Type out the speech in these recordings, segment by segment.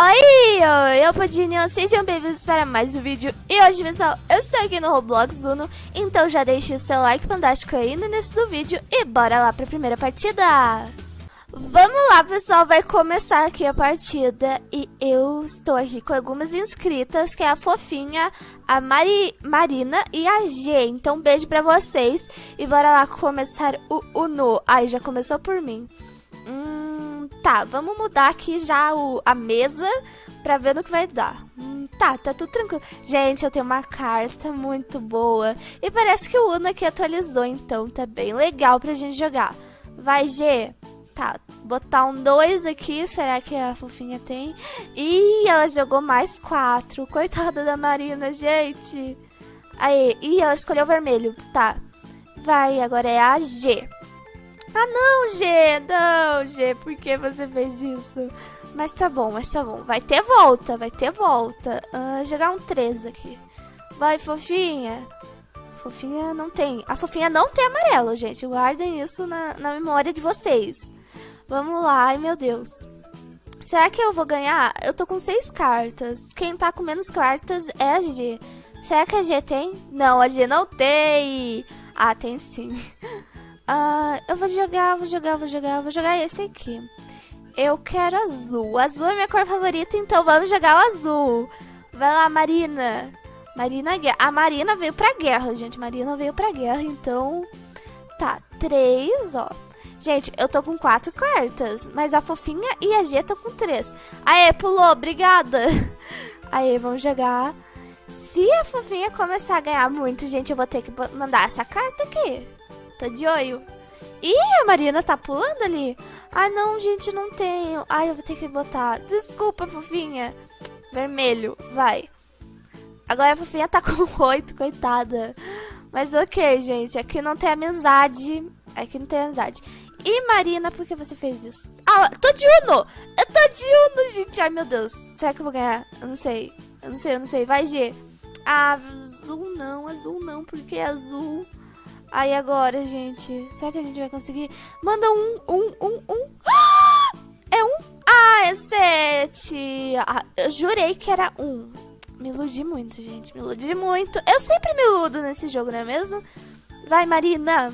Oi, eu Podinho, sejam bem-vindos para mais um vídeo. E hoje, pessoal, eu estou aqui no Roblox Uno. Então já deixe o seu like fantástico aí no início do vídeo e bora lá para a primeira partida. Vamos lá, pessoal, vai começar aqui a partida. E eu estou aqui com algumas inscritas, que é a Fofinha, a Marina e a G. Então beijo pra vocês e bora lá começar o Uno. Ai, já começou por mim. Tá, vamos mudar aqui já a mesa pra ver no que vai dar. Tá tudo tranquilo. Gente, eu tenho uma carta muito boa. E parece que o Uno aqui atualizou, então tá bem legal pra gente jogar. Vai, G. Tá, botar um 2 aqui. Será que a Fofinha tem? Ih, ela jogou mais 4. Coitada da Marina, gente. Aí, ela escolheu o vermelho. Tá, vai, agora é a G. Ah, não, G, por que você fez isso? Mas tá bom, vai ter volta. Jogar um 3 aqui. Vai, Fofinha. Fofinha não tem. A Fofinha não tem amarelo, gente. Guardem isso na memória de vocês. Vamos lá, ai meu Deus. Será que eu vou ganhar? Eu tô com 6 cartas. Quem tá com menos cartas é a G. Será que a G tem? Não, a G não tem. Ah, tem sim. Eu vou jogar esse aqui. Eu quero azul. Azul é minha cor favorita, então vamos jogar o azul. Vai lá, Marina. A Marina veio pra guerra, gente. Então... Tá, 3, ó. Gente, eu tô com 4 cartas. Mas a Fofinha e a G estão com 3. Aê, pulou, obrigada. Aê, vamos jogar. Se a Fofinha começar a ganhar muito, gente, eu vou ter que mandar essa carta aqui. Tô de olho. Ih, a Marina tá pulando ali. Ah, não, gente, não tenho. Ai, eu vou ter que botar. Desculpa, Fofinha. Vermelho, vai. Agora a Fofinha tá com 8, coitada. Mas ok, gente. Aqui não tem amizade. E Marina, por que você fez isso? Ah, tô de Uno. Eu tô de Uno, gente. Ai, meu Deus. Será que eu vou ganhar? Eu não sei. Vai, G. Ah, azul não. Por que azul? Aí agora, gente, será que a gente vai conseguir? Manda um. É 1? Ah, é 7. Eu jurei que era 1. Me iludi muito, gente, Eu sempre me iludo nesse jogo, não é mesmo? Vai, Marina.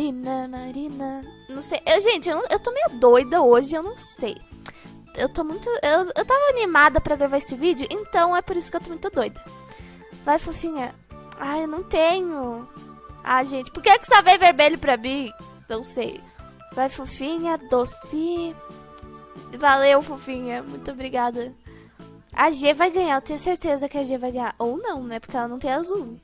Não sei, gente, eu tô meio doida hoje, eu não sei. Eu tava animada pra gravar esse vídeo, então é por isso que eu tô muito doida. Vai, Fofinha. Ai, eu não tenho. Ah, gente, por que só veio vermelho pra mim? Não sei. Vai, Fofinha, doce. Valeu, Fofinha, muito obrigada. A G vai ganhar, eu tenho certeza que a G vai ganhar. Ou não, né, porque ela não tem azul.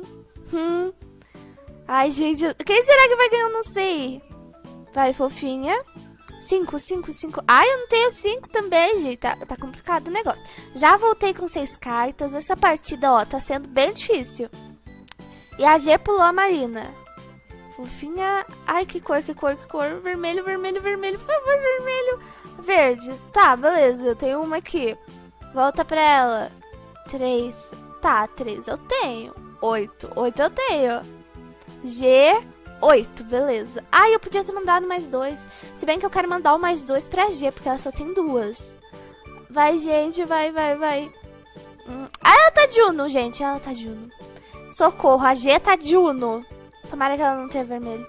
Ai, gente, quem será que vai ganhar? Eu não sei. Vai, Fofinha. 5. Ai, eu não tenho 5 também, gente. Tá complicado o negócio. Já voltei com 6 cartas. Essa partida, ó, tá sendo bem difícil. E a G pulou a Marina. Fofinha. Ai, que cor. Vermelho. Por favor, vermelho. Verde. Tá, beleza. Eu tenho uma aqui. Volta pra ela. 3. Tá, 3 eu tenho. 8 eu tenho. G. 8, beleza. Ai, eu podia ter mandado mais 2. Se bem que eu quero mandar o mais 2 pra G, porque ela só tem 2. Vai, gente, vai. Ah, ela tá de Uno, gente. Socorro, a G tá de Uno. Tomara que ela não tenha vermelho.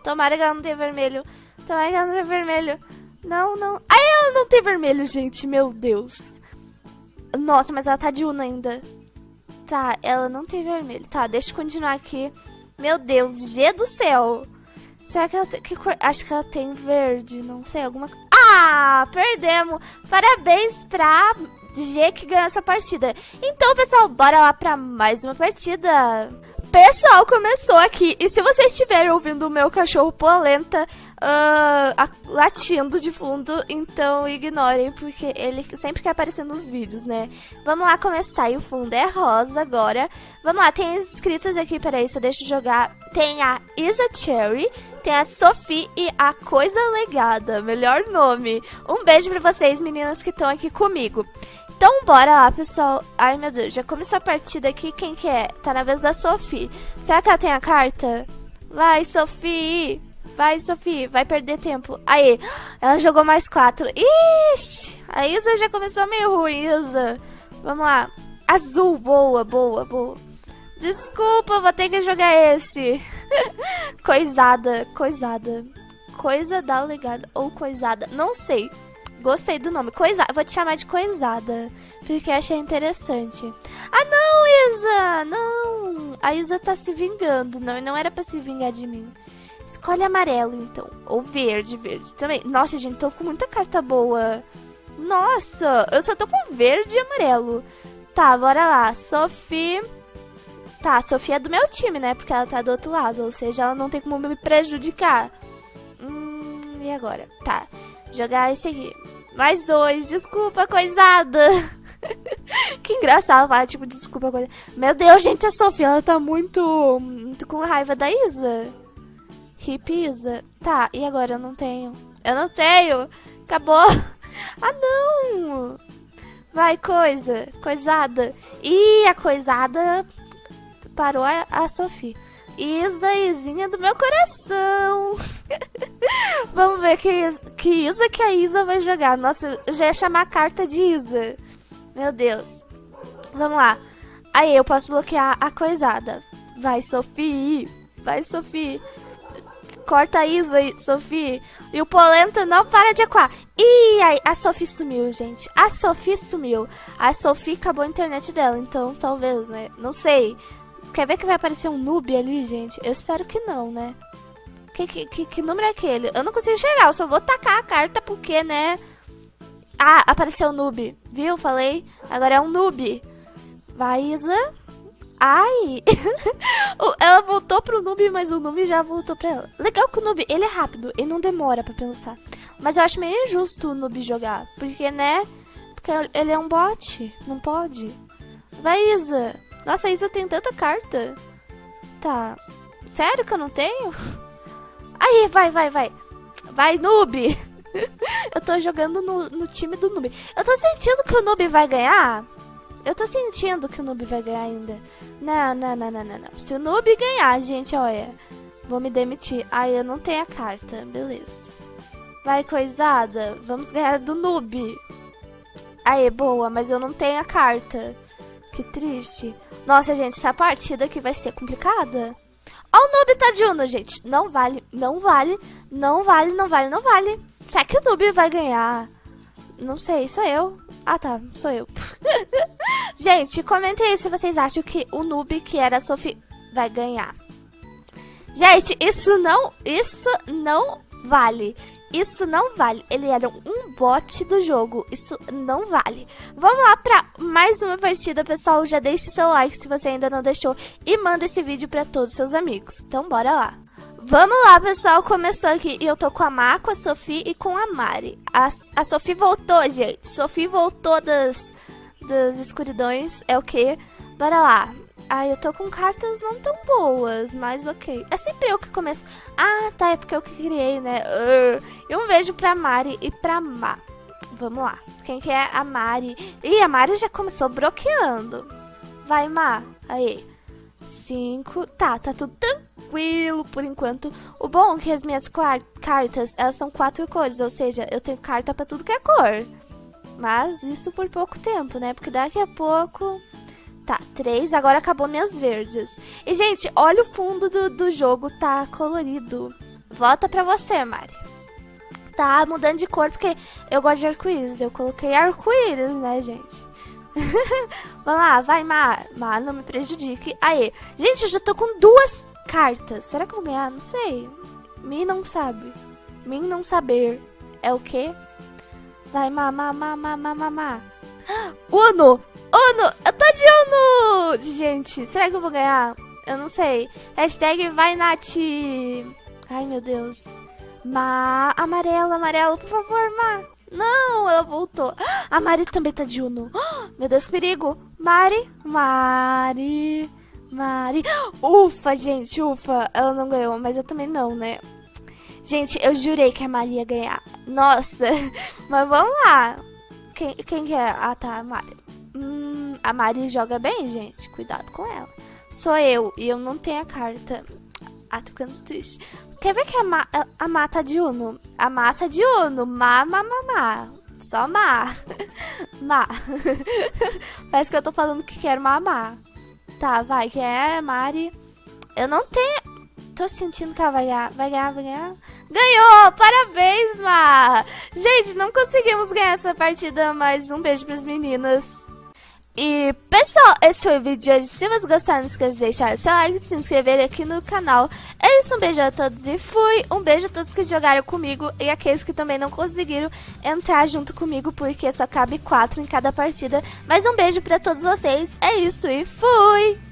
Não. Ai, ela não tem vermelho, gente. Meu Deus. Nossa, mas ela tá de Uno ainda. Tá, ela não tem vermelho. Tá, deixa eu continuar aqui. Meu Deus, G do céu. Será que ela tem... Que cor? Acho que ela tem verde. Não sei, alguma... Ah, perdemos. Parabéns pra G que ganhou essa partida. Então, pessoal, bora lá pra mais uma partida. Pessoal, começou aqui. E se vocês estiverem ouvindo o meu cachorro polenta latindo de fundo, então ignorem, porque ele sempre quer aparecer nos vídeos, né? Vamos lá começar. E o fundo é rosa agora. Vamos lá, tem inscritas aqui, peraí, só deixa eu jogar. Tem a Isa Cherry, tem a Sophie e a Coisa Legada. Melhor nome. Um beijo pra vocês, meninas, que estão aqui comigo. Então bora lá, pessoal. Ai, meu Deus, já começou a partida aqui. Quem que é? Tá na vez da Sophie. Será que ela tem a carta? Vai, Sophie. Vai, Sofia, vai perder tempo. Aí, ela jogou mais 4. Ixi, a Isa já começou meio ruim, Isa. Vamos lá. Azul, boa, boa, boa. Desculpa, vou ter que jogar esse. Coisada, coisada. Coisa da legada ou coisada, não sei. Gostei do nome, coisada. Vou te chamar de coisada, porque achei interessante. Ah, não, Isa, não. A Isa tá se vingando, não era pra se vingar de mim. Escolhe amarelo, então. Ou verde, verde também. Nossa, gente, tô com muita carta boa. Nossa, eu só tô com verde e amarelo. Tá, bora lá. Sophie. Tá, a Sophie é do meu time, né? Porque ela tá do outro lado. Ou seja, ela não tem como me prejudicar. E agora? Tá, jogar esse aqui. Mais 2, desculpa, coisada. Que engraçado falar, tipo, desculpa, coisa. Meu Deus, gente, a Sophie, ela tá muito com raiva da Isa. Hip Isa. Tá, e agora? Eu não tenho. Eu não tenho. Acabou. Ah, não. Vai, coisa. Coisada. Ih, a coisada parou a Sophie. Isa, Izinha do meu coração. Vamos ver que Isa que a Isa vai jogar. Nossa, eu já ia chamar a carta de Isa. Meu Deus. Vamos lá. Aí, eu posso bloquear a coisada. Vai, Sophie. Vai, Sophie. Corta a Isa, Sophie. E o Polenta não para de acuar. Ih, aí, a Sophie sumiu, gente. A Sophie sumiu. A Sophie acabou a internet dela. Então, talvez, né? Não sei. Quer ver que vai aparecer um noob ali, gente? Eu espero que não, né? Que número é aquele? Eu não consigo enxergar, eu só vou tacar a carta porque, né? Ah, apareceu um noob. Viu? Falei. Agora é um noob. Vai, Isa. Ai! Ela voltou pro noob, mas o noob já voltou pra ela. Legal que o noob, ele é rápido, ele não demora pra pensar. Mas eu acho meio injusto o noob jogar. Porque, né? Porque ele é um bot. Não pode. Vai, Isa. Nossa, a Isa tem tanta carta. Tá. Sério que eu não tenho? Aí, vai. Vai, noob. Eu tô jogando no time do noob. Eu tô sentindo que o noob vai ganhar. Eu tô sentindo que o noob vai ganhar ainda. Não. Se o noob ganhar, gente, olha. Vou me demitir. Ai, eu não tenho a carta. Beleza. Vai, coisada. Vamos ganhar do noob. Aê, boa, mas eu não tenho a carta. Que triste. Nossa, gente, essa partida aqui vai ser complicada. Ó o noob tá de Uno, gente. Não vale. Será que o noob vai ganhar? Não sei, sou eu. Ah, tá, sou eu. Gente, comentem aí se vocês acham que o noob, que era a Sophie, vai ganhar. Gente, isso não vale. Isso não vale. Ele era um bot do jogo. Isso não vale. Vamos lá pra mais uma partida, pessoal. Já deixe seu like se você ainda não deixou. E manda esse vídeo pra todos os seus amigos. Então, bora lá. Vamos lá, pessoal. Começou aqui. E eu tô com a Má, com a Sophie e com a Mari. A Sophie voltou, gente. Sophie voltou das escuridões. É o quê? Bora lá. Ai, eu tô com cartas não tão boas, mas ok. É sempre eu que começo. Ah, tá, é porque eu que criei, né? E um beijo pra Mari e pra Má. Vamos lá. Quem que é a Mari? Ih, a Mari já começou bloqueando. Vai, Má. Aí. 5. Tá tudo tranquilo por enquanto. O bom é que as minhas cartas, elas são 4 cores. Ou seja, eu tenho carta pra tudo que é cor. Mas isso por pouco tempo, né? Porque daqui a pouco... Tá, 3, agora acabou minhas verdes. E, gente, olha o fundo do jogo, tá colorido. Volta pra você, Mari. Tá mudando de cor, porque eu gosto de arco-íris. Eu coloquei arco-íris, né, gente? Vamos lá, vai, Mar, não me prejudique. Aê, gente, eu já tô com 2 cartas. Será que eu vou ganhar? Não sei. Mim não sabe. Mim não saber. É o quê? Vai, Má. Uno! Eu tô de Uno! Gente, será que eu vou ganhar? Eu não sei. Hashtag vai, Nath. Ai, meu Deus. Má, amarelo, por favor, Má. Não, ela voltou. A Mari também tá de Uno. Meu Deus, que perigo. Mari. Ufa, gente, ufa. Ela não ganhou, mas eu também não, né? Gente, eu jurei que a Mari ia ganhar. Nossa. Mas vamos lá. Quem que é? Ah, tá, a Mari. A Mari joga bem, gente. Cuidado com ela. Sou eu e eu não tenho a carta. Ah, tô ficando triste. Quer ver que a Má tá de Uno? A Má tá de Uno. Má. Só Má. Má. Parece que eu tô falando que quero mamar. Tá, vai. Quem é? Mari. Eu não tenho... Tô sentindo que ela vai ganhar. Vai ganhar. Ganhou! Parabéns, Má! Gente, não conseguimos ganhar essa partida, mas um beijo pras meninas. E, pessoal, esse foi o vídeo de hoje. Se vocês gostaram, não esqueça de deixar o seu like e se inscrever aqui no canal. É isso, um beijo a todos e fui! Um beijo a todos que jogaram comigo e aqueles que também não conseguiram entrar junto comigo, porque só cabe 4 em cada partida. Mas um beijo pra todos vocês. É isso e fui!